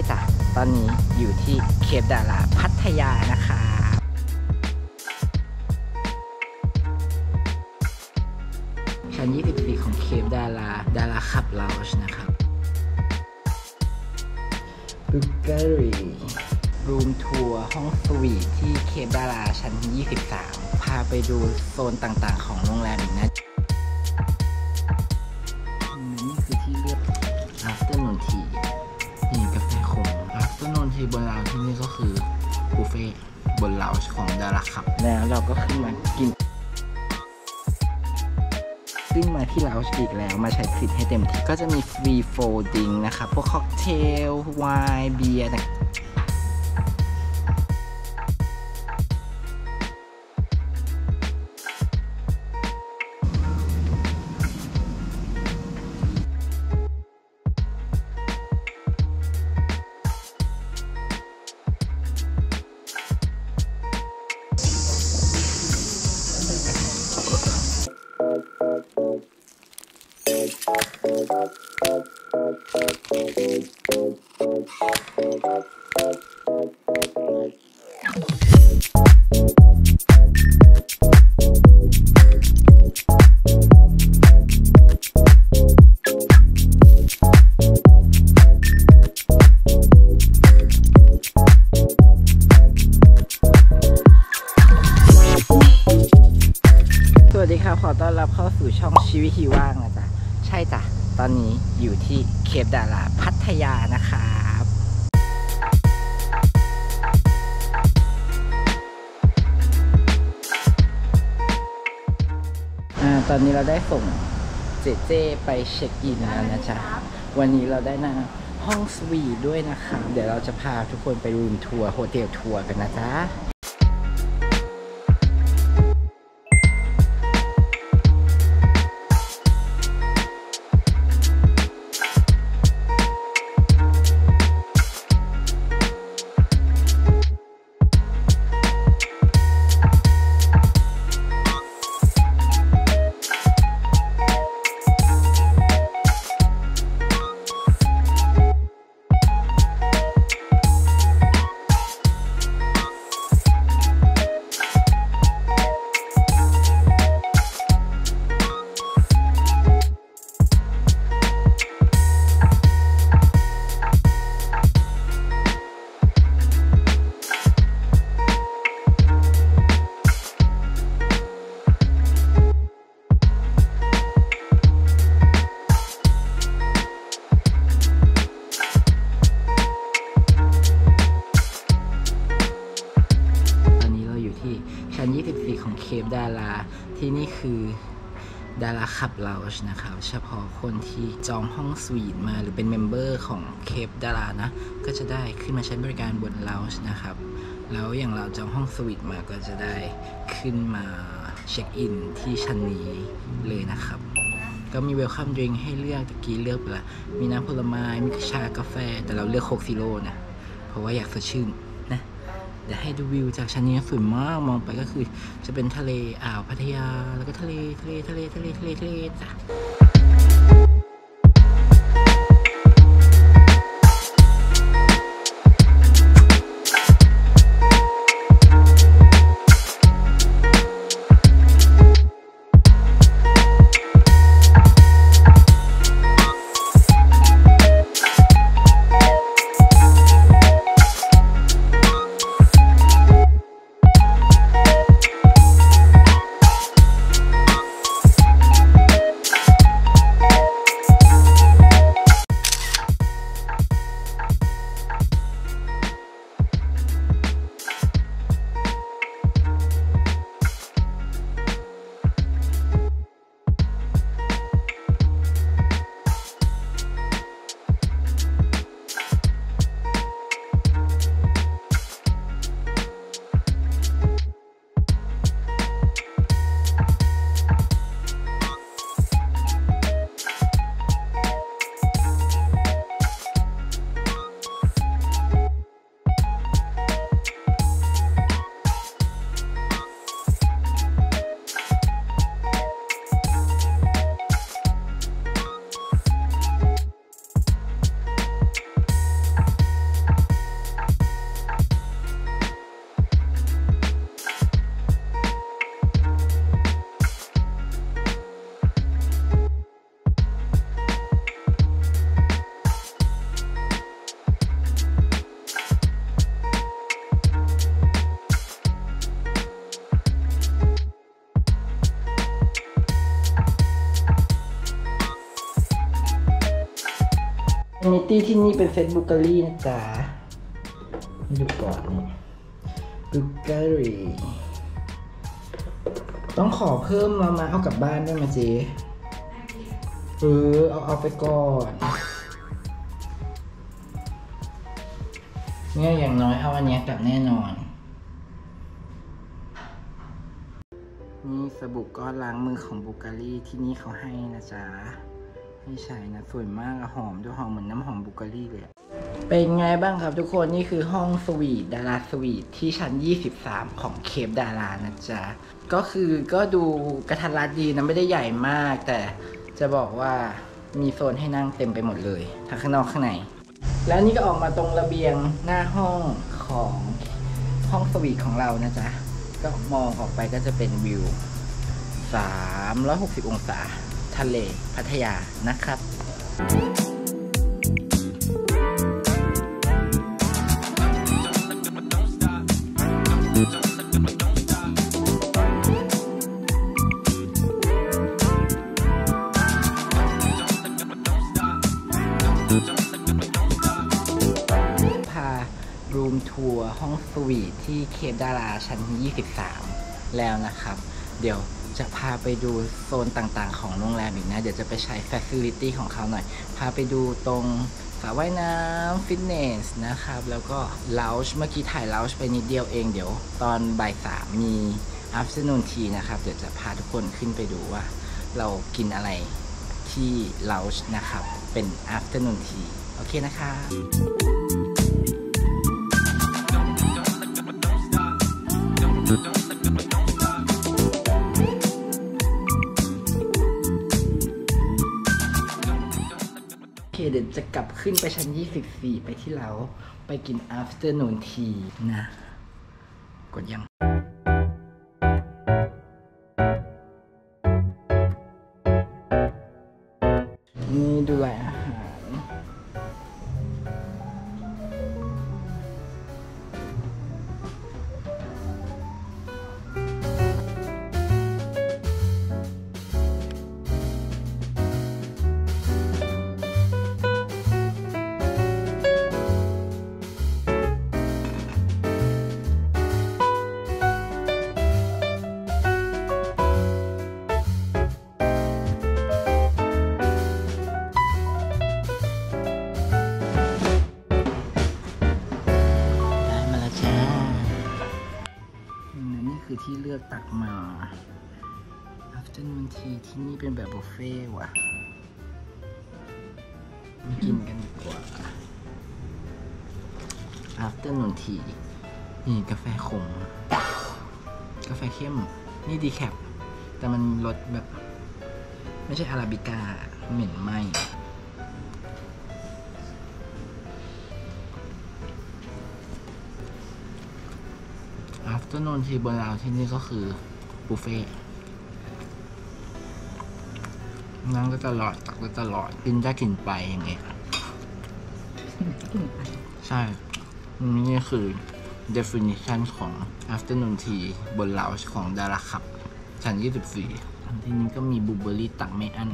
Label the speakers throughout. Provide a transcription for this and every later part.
Speaker 1: จ้ะตอนนี้อยู่ที่เคปดาราพัทยานะคะชั้น24ของเคปดาราขับลาวช์นะครับบุกเกอรี่รูมทัวร์ห้องสวีทที่เคปดาราชั้น23พาไปดูโซนต่างๆของโรงแรมอีกนะนี่คือที่เลือก afternoon tea นี่กาแฟขม afternoon tea บนลาวที่นี่ก็คือบุฟเฟ่บนลาวของดาราขับแล้วเราก็ขึ้นมากินซึ่งมาที่ลาวอีกแล้วมาใช้สิทธิ์ให้เต็มที่ก็จะมีฟรีโฟลดิ้งนะครับพวกค็อกเทลไวน์เบียร์สวัสดีครับขอต้อนรับเข้าสู่ช่องชีวิตที่ว่างนะจ๊ะใช่จ้ะตอนนี้อยู่ที่เคปดาราพัทยานะครับตอนนี้เราได้ส่งเจไปเช็คอินแล้วนะจ๊ะวันนี้เราได้นั่งห้องสวีทด้วยนะคะเดี๋ยวเราจะพาทุกคนไปรูมทัวร์โฮเทลทัวร์กันนะจ๊ะชั้น24ของเคปดาราที่นี่คือดาราขับลาวช์นะครับเฉพาะคนที่จองห้องสวีทมาหรือเป็นเมมเบอร์ของเคปดารานะก็จะได้ขึ้นมาใช้บริการบนลาวช์นะครับแล้วอย่างเราจองห้องสวีทมาก็จะได้ขึ้นมาเช็คอินที่ชั้นนี้เลยนะครับก็มีเวลคัมดริงก์ให้เลือกตะกี้เลือกไปละมีน้ำผลไม้มีชากาแฟแต่เราเลือกโค้กซีโร่นะเพราะว่าอยากสดชื่นนะเดี๋ยวให้ดูวิวจากชั้นนี้สวยมากมองไปก็คือจะเป็นทะเลอ่าวพัทยาแล้วก็ทะเลจ้ะตี้ที่นี่เป็นเซตบุกรี่นะจ๊ะดูก่อนบุกรี่ต้องขอเพิ่มมาเอากลับบ้านได้ไหมเจ๊เอาไปก่อนเนี่ยอย่างน้อยเอาอันนี้กลับแน่นอนนี่สบู่ก้อนล้างมือของบุการีที่นี่เขาให้นะจ๊ะให้ใช้นะสวยมากหอมด้วยหอมเหมือนน้ำหอมบุการีเลยเป็นไงบ้างครับทุกคนนี่คือห้องสวีทดาราสวีทที่ชั้น23ของเคปดารานะจ๊ะก็ดูกระทัดรัดดีนะไม่ได้ใหญ่มากแต่จะบอกว่ามีโซนให้นั่งเต็มไปหมดเลยทั้งข้างนอกข้างในแล้วนี่ก็ออกมาตรงระเบียงหน้าห้องของห้องสวีทของเรานะจ๊ะก็มองออกไปก็จะเป็นวิว360 องศาทะเลพัทยานะครับรูมทัวร์ห้องสวีทที่เคปดาราชั้น23แล้วนะครับเดี๋ยวจะพาไปดูโซนต่างๆของโรงแรมอีกนะเดี๋ยวจะไปใช้ฟ a ซิลิตี้ของเขาหน่อยพาไปดูตรงสระว่ายน้ำฟิตเนสนะครับแล้วก็ลาวช์เมื่อกี้ถ่ายลาวช์ไปนิดเดียวเองเดี๋ยวตอนบ่าย3มี afternoon tea นะครับเดี๋ยวจะพาทุกคนขึ้นไปดูว่าเรากินอะไรที่ลาวช์นะครับเป็น afternoon tea โอเคนะคะเดี๋ยวจะกลับขึ้นไปชั้น24ไปที่เราไปกิน afternoon tea นะกดยังนี่ดูแลอาหารที่เลือกตักมา afternoon tea ที่นี่เป็นแบบบุฟเฟ่ต์ว่ะมากินกันดีกว่า afternoon tea นี่กาแฟขมกาแฟเข้มนี่ดีแคปแต่มันรสแบบไม่ใช่อาราบิก้าเหม็นไหมafternoon tea บนเราที่นี่ก็คือบุฟเฟ่นั่งก็ตลอดตักก็ตลอดกินได้กินไปอย่างเงี้ยใช่นี่คือ definition ของ afternoon tea บนเราของดาราคับชั้น24ที่นี้ก็มีบลูเบอร์รี่ตักไม่อั้น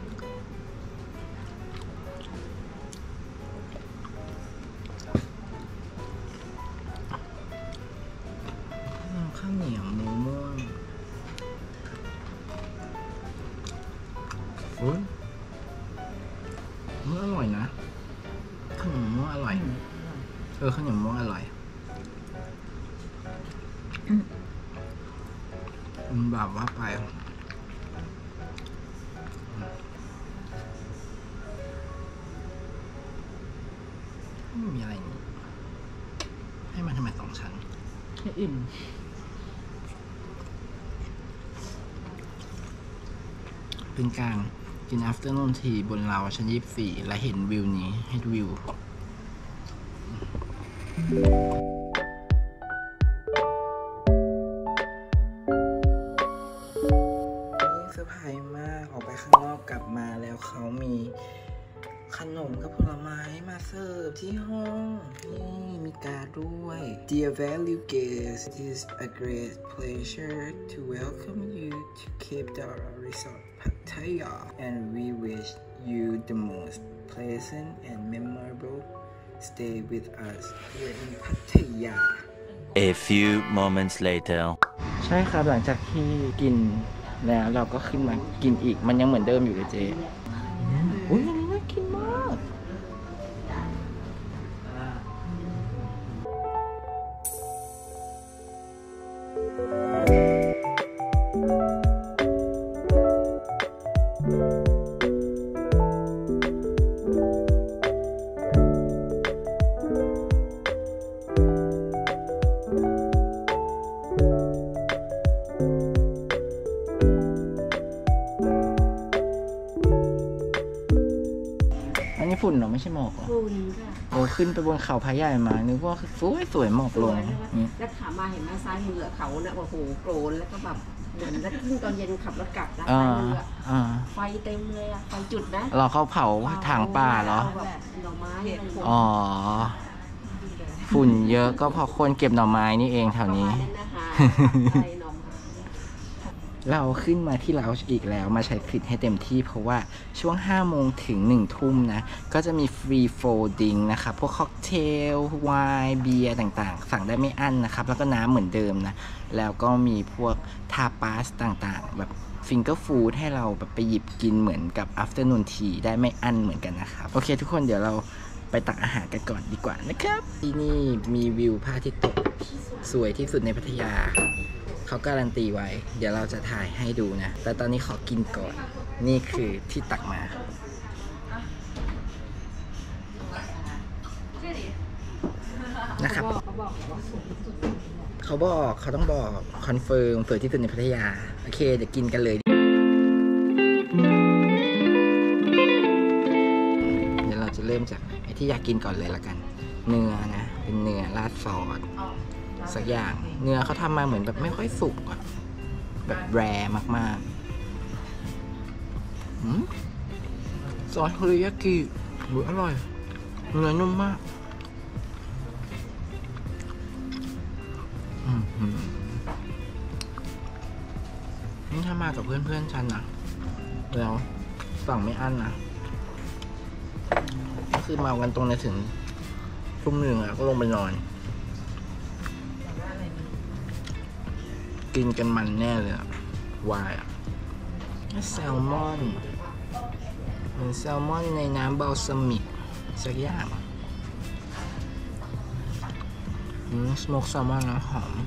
Speaker 1: ข้าวเหนียวหมูม่วงโอ้ยมันอร่อยนะข้าวเหนียวม่วงอร่อยข้าวเหนียวม่วงอร่อยมันแบบว่าไปไม่มีอะไรนี่ให้มันทำไม2 ชั้นให้อิ่มเป็นการกิน afternoon tea บนเราชั้น24และเห็นวิวนี้ให้ดูวิวเซอร์ไพรส์มากออกไปข้างนอกกลับมาแล้วเขามีขนมกับผลไม้มาเสิร์ฟที่ห้องนี่มีการ์ดด้วย Dear valued guests, it is a great pleasure to welcome you to Cape Dara Resort Pattaya and we wish you the most pleasant and memorable stay with us here in พัทยา
Speaker 2: A few moments later
Speaker 1: ใช่ครับหลังจากที่กินแล้วเราก็ขึ้นมากินอีกมันยังเหมือนเดิมอยู่เลยเจ๊อุ้ยอันนี้น่ากินมากอันนี้ฝุ่นเหรอไม่ใช่หมอกเหรอ
Speaker 3: ฝุ่นค่ะ
Speaker 1: โอ้ขึ้นไปบนเขาพระใหญ่มานึกว่าสวยหมอกลง
Speaker 3: แล้วขามาเห็นไหมซ้ายมือเขาเนี่ยโอ้โหโกรนแล้วก็แบบเหมือนแล้วขึ้นตอนเย็นขับรถกลับนะซ้ายมือไฟเต็มเลยอะไฟจุดนะ
Speaker 1: เราเขาเผาทางป่าเหรอ
Speaker 3: หน่อไม้
Speaker 1: อ๋อฝุ่นเยอะก็เพราะคนเก็บหน่อไม้นี่เองแถวนี้เราขึ้นมาที่ลาวจ์อีกแล้วมาใช้สิทธิ์ให้เต็มที่เพราะว่าช่วง5โมงถึง1ทุ่มนะก็จะมีฟรีโฟลดิ้งนะครับพวกค็อกเทลไวน์เบียร์ต่างๆสั่งได้ไม่อั้นนะครับแล้วก็น้ำเหมือนเดิมนะแล้วก็มีพวกทาปาสต่างๆแบบฟิงเกอร์ฟู้ดให้เราแบบไปหยิบกินเหมือนกับ afternoon tea ได้ไม่อั้นเหมือนกันนะครับโอเคทุกคนเดี๋ยวเราไปตักอาหารกันก่อนดีกว่านะครับที่นี่มีวิวพระอาทิตย์ตกสวยที่สุดในพัทยาเขาการันตีไว้เดี๋ยวเราจะถ่ายให้ดูนะแต่ตอนนี้ขอกินก่อนนี่คือที่ตักมานะครับเขาต้องบอกคอนเฟิร์มสวยที่สุดในพัทยาโอเคเดี๋ยวกินกันเลยเดี๋ยวเราจะเริ่มจากไอ้ที่อยากกินก่อนเลยละกันเนื้อนะเป็นเนื้อราดซอสสักอย่างเนื้อเขาทำมาเหมือนแบบไม่ค่อยสุกอะแบบแรร์มากๆซอสเทอริยากิอร่อยเนื้อนุ่มมากนี่ถ้ามากับเพื่อนๆฉันนะแล้วสั่งไม่อั้นนะก็คือมากันตรงนี้ถึงทุ่มหนึ่งแล้วก็ลงไปนอนกินกันมันแน่เลยอะวายอะแซลมอนเหมือนแซลมอนในน้ำบัลซามิกสักอย่างสโมกแซลมอนนะหอม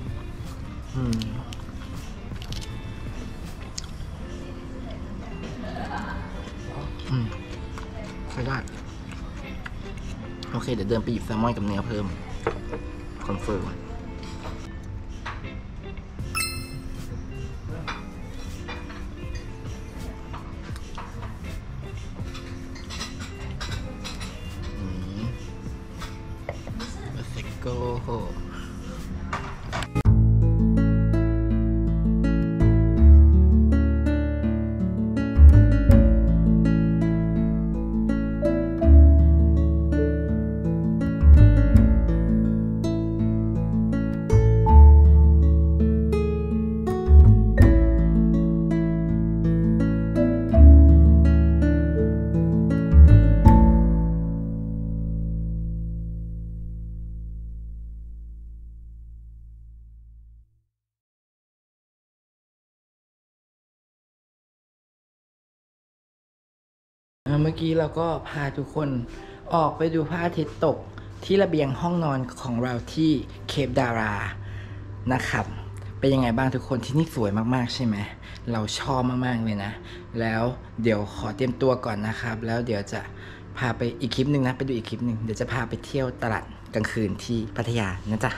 Speaker 1: ใช้ได้โอเคเดี๋ยวเดินไปหยิบแซลมอนกับเนื้อเพิ่มคอนเฟิร์มโอ้โหเมื่อกี้เราก็พาทุกคนออกไปดูพระอาทิตย์ตกที่ระเบียงห้องนอนของเราที่เคปดารานะครับเป็นยังไงบ้างทุกคนที่นี่สวยมากๆใช่ไหมเราชอบมากๆเลยนะแล้วเดี๋ยวขอเตรียมตัวก่อนนะครับแล้วเดี๋ยวจะพาไปอีกคลิปหนึ่งนะไปดูอีกคลิปหนึ่งเดี๋ยวจะพาไปเที่ยวตลาดกลางคืนที่พัทยานะจ๊ะ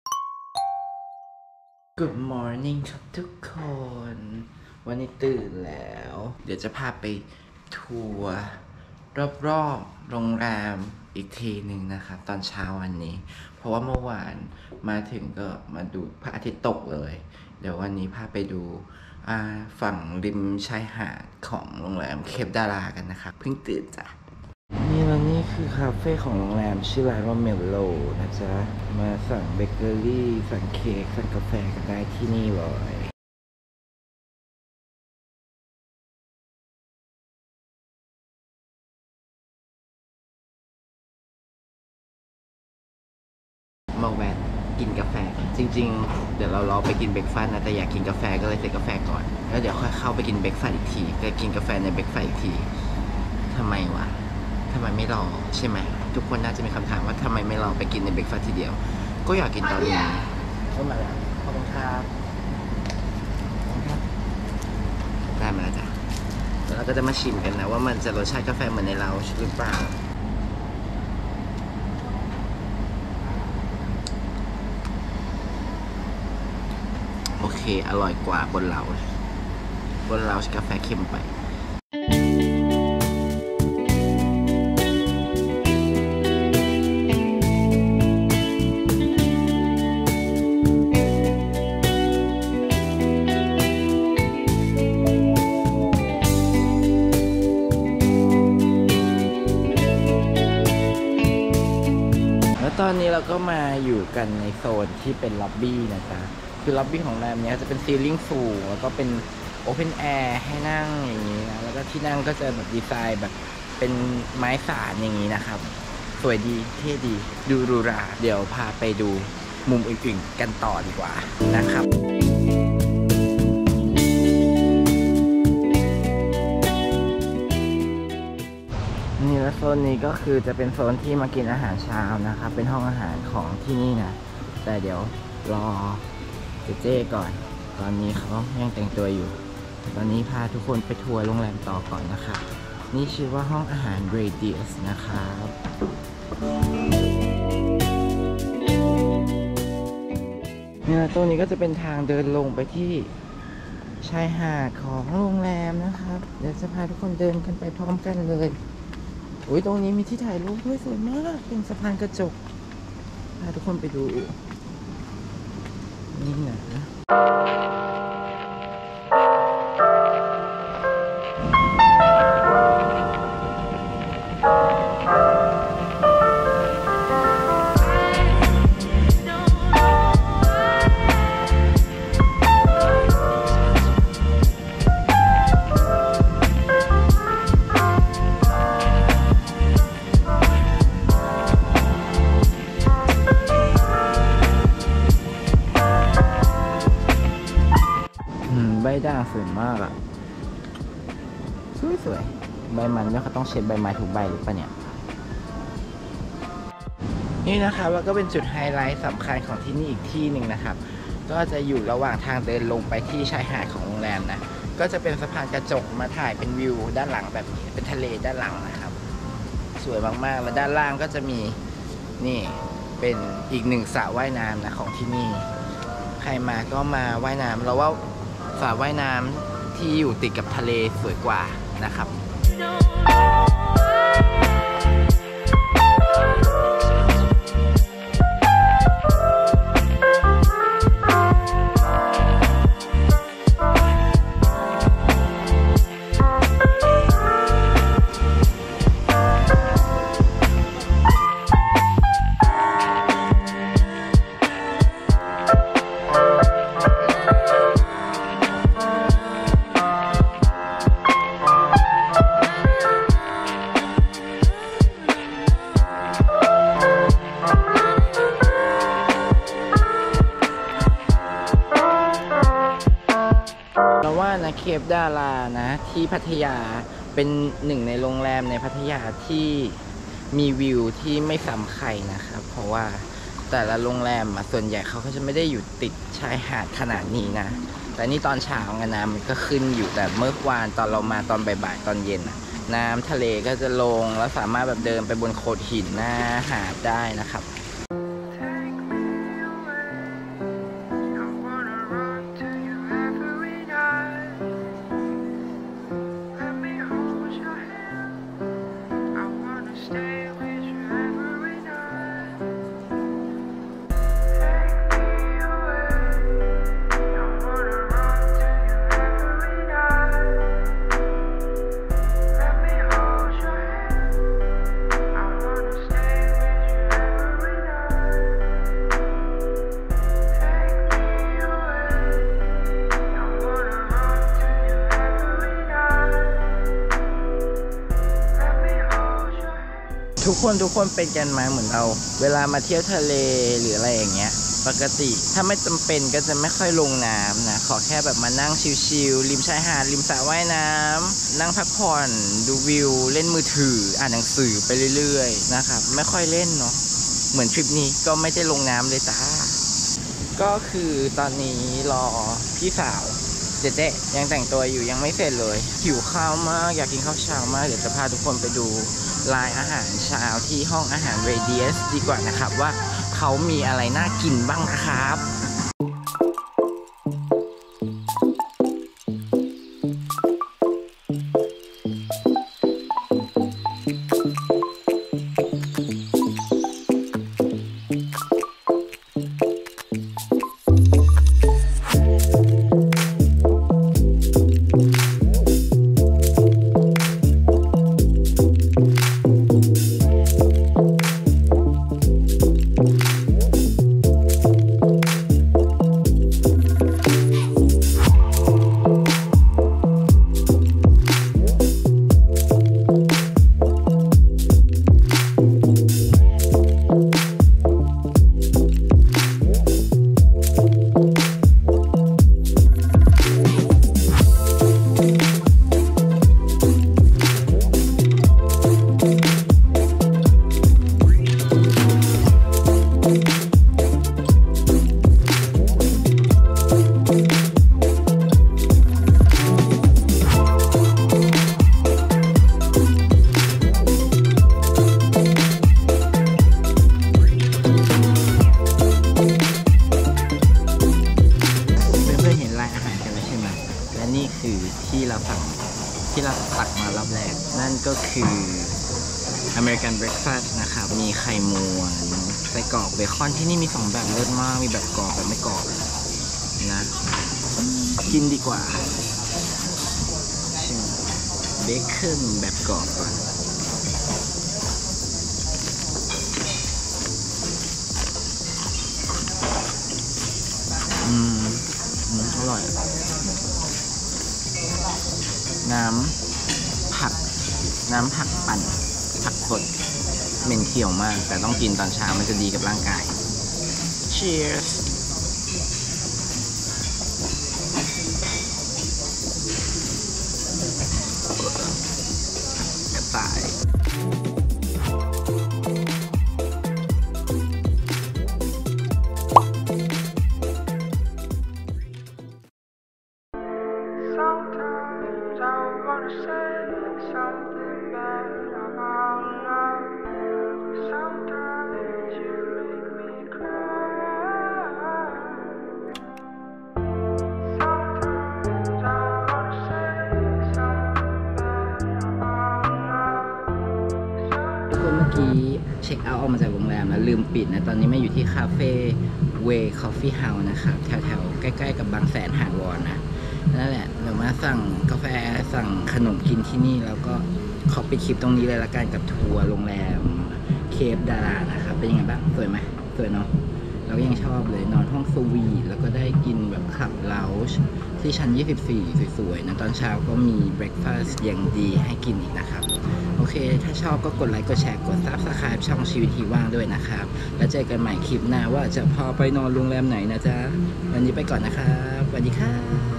Speaker 1: Good morning ครับทุกคนวันนี้ตื่นแล้วเดี๋ยวจะพาไปทัวร์รอบๆโรงแรมอีกทีหนึ่งนะครับตอนเช้าวันนี้เพราะว่าเมื่อวานมาถึงก็มาดูพระอาทิตย์ตกเลยเดี๋ยววันนี้พาไปดูฝั่งริมชายหาดของโรงแรมเคปดารากันนะครับเพิ่งตื่นจ้ะนี่แล้วนี่คือคาเฟ่ของโรงแรมชื่อร้านว่าเมลโลนะจ๊ะมาสั่งเบเกอรี่สั่งเค้กสั่งกาแฟกันได้ที่นี่เลยมาแวะกินกาแฟจริงๆเดี๋ยวเราไปกินเบรกฟาสต์นะแต่อยากกินกาแฟก็เลยซื้อกาแฟก่อนแล้วเดี๋ยวค่อยเข้าไปกินเบรกฟาสต์อีกทีก็กินกาแฟในเบรกฟาสต์อีกทีทำไมวะทำไมไม่รอใช่ไหมทุกคนน่าจะมีคำถามว่าทำไมไม่รอไปกินในเบรกฟาสต์ทีเดียวก็อยากกินตอนนี้เข้ามาแล้วขอบคุณครับได้มาแล้วจ้ะแล้วเราก็จะมาชิมกันนะว่ามันจะรสชาติกาแฟเหมือนในเราหรือเปล่าโอเคอร่อยกว่าบนเรากาแฟเค็มไปตอนนี้เราก็มาอยู่กันในโซนที่เป็นล็อบบี้นะจ๊ะคือล็อบบี้ของโรงแรมนี้จะเป็นซีลิ่งสูงแล้วก็เป็นโอเพนแอร์ให้นั่งอย่างนี้นะแล้วก็ที่นั่งก็จะแบบดีไซน์แบบเป็นไม้สานอย่างนี้นะครับสวยดีเท่ดีดูหรูหราเดี๋ยวพาไปดูมุมอื่นๆกันต่อดีกว่านะครับนี่แล้วโซนนี้ก็คือจะเป็นโซนที่มากินอาหารเช้านะครับเป็นห้องอาหารของที่นี่นะแต่เดี๋ยวรอเจ๊ก่อนตอนนี้เขายังแต่งตัวอยู่ตอนนี้พาทุกคนไปทัวร์โรงแรมต่อก่อนนะครับนี่ชื่อว่าห้องอาหาร Radius นะครับนี่นะตรงนี้ก็จะเป็นทางเดินลงไปที่ชายหาดของโรงแรมนะครับเดี๋ยวจะพาทุกคนเดินกันไปพร้อมกันเลยอุ้ยตรงนี้มีที่ถ่ายรูปด้วยสวยมากเป็นสะพานกระจกพาทุกคนไปดูนี่นะใบด่างสวยมากอ่ะสวยใบมันเนี่ยเขาต้องเช็ดใบไม้ทุกใบหรือเปล่าเนี่ยนี่นะครับแล้วก็เป็นจุดไฮไลท์สำคัญของที่นี่อีกที่หนึ่งนะครับก็จะอยู่ระหว่างทางเดินลงไปที่ชายหาดของโรงแรมนะก็จะเป็นสะพานกระจกมาถ่ายเป็นวิวด้านหลังแบบนี้เป็นทะเลด้านหลังนะครับสวยมากๆแล้วด้านล่างก็จะมีนี่เป็นอีกหนึ่งสระว่ายน้ำนะของที่นี่ใครมาก็มาว่ายน้ำเราว่าสระว่ายน้ำที่อยู่ติดกับทะเลสวยกว่านะครับเคปดารานะที่พัทยาเป็นหนึ่งในโรงแรมในพัทยาที่มีวิวที่ไม่ซ้ำใครนะครับเพราะว่าแต่ละโรงแรมส่วนใหญ่เขาก็จะไม่ได้อยู่ติดชายหาดขนาดนี้นะแต่นี่ตอนเช้านะมันก็ขึ้นอยู่แต่เมื่อวานตอนเรามาตอนบ่ายๆตอนเย็นน้ำทะเลก็จะลงแล้วสามารถแบบเดินไปบนโขดหินหน้าหาดได้นะครับทุกคนเป็นกันไหมเหมือนเราเวลามาเที่ยวทะเลหรืออะไรอย่างเงี้ยปกติถ้าไม่จำเป็นก็จะไม่ค่อยลงน้ำนะขอแค่แบบมานั่งชิลๆริมชายหาดริมสระว่ายน้ำนั่งพักผ่อนดูวิวเล่นมือถืออ่านหนังสือไปเรื่อยๆนะครับไม่ค่อยเล่นเนาะเหมือนทริปนี้ก็ไม่ได้ลงน้ำเลยจ้าก็คือตอนนี้รอพี่สาวเจ๊ยังแต่งตัวอยู่ยังไม่เสร็จเลยหิวข้าวมากอยากกินข้าวเช้ามากเดี๋ยวจะพาทุกคนไปดูลายอาหารเช้าที่ห้องอาหาร Radius ดีกว่านะครับว่าเขามีอะไรน่ากินบ้างครับ ที่เราตักมารอบแรกนั่นก็คือ American Breakfast นะครับมีไข่ม้วนไส้กรอกเบคอนที่นี่มี2แบบเลิศมากมีแบบกรอบแบบไม่กรอบนะกินดีกว่าชิมเบคอนแบบกรอบก่อนอร่อยน้ำผักปั่นผักสดเหม็นเขียวมากแต่ต้องกินตอนเช้ามันจะดีกับร่างกาย Cheers กระต่ายเมื่อกี้เช็คเอาท์ออกมาจากโรงแรมแล้วลืมปิดนะตอนนี้มาอยู่ที่คาเฟ่เวย์คอฟฟี่เฮาส์นะครับแถวๆใกล้ๆกับบางแสนหาวอนนะนั่นแหละเดี๋ยวมาสั่งกาแฟสั่งขนมกินที่นี่แล้วก็ขอปิดคลิปตรงนี้เลยละกันกับทัวร์โรงแรมเคปดารานะครับเป็นยังไงบ้างสวยไหมสวยเนาะเรายังชอบเลยนอนห้องสวีทแล้วก็ได้กินแบบคลับเล้าที่ชั้น24สวยๆนะตอนเช้าก็มีเบรคฟาสต์อย่างดีให้กินอีกนะครับโอเคถ้าชอบก็กดไลค์กดแชร์กด Subscribe ช่องชีวิตที่ว่างด้วยนะครับแล้วเจอกันใหม่คลิปหน้าว่าจะพาไปนอนโรงแรมไหนนะจ๊ะวันนี้ไปก่อนนะครับสวัสดีครับ